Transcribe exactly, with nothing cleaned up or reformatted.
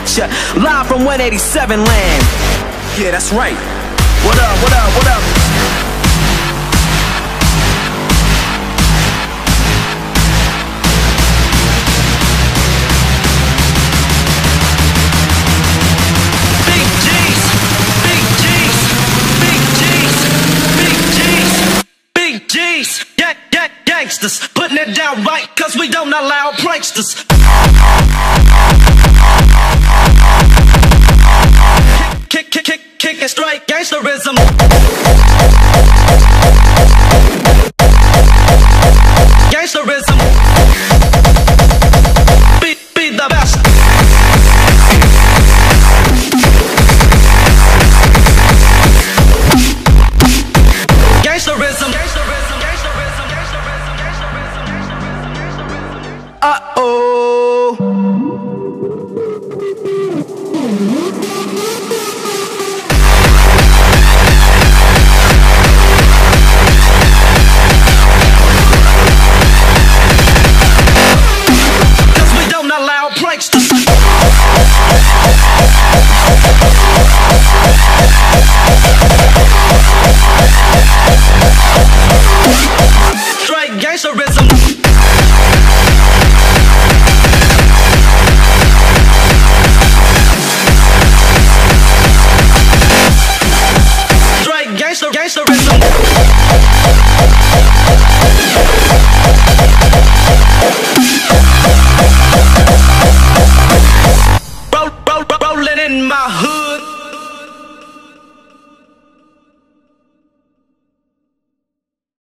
ya, live from one eighty-seven land. Yeah, that's right. What up, what up, what up? Big G's, big G's, big G's, big G's, big G's. Yeah, yeah, gangsters, putting it down right, cause we don't allow pranksters. Kick, kick, kick, kick it straight, gangsterism. Gangsterism. Be, be the best. Gangsterism. Gangsterism. Gangsterism. Gangsterism. Gangsterism. Uh-oh. Straight gangsterism. Straight gangster, gangsterism.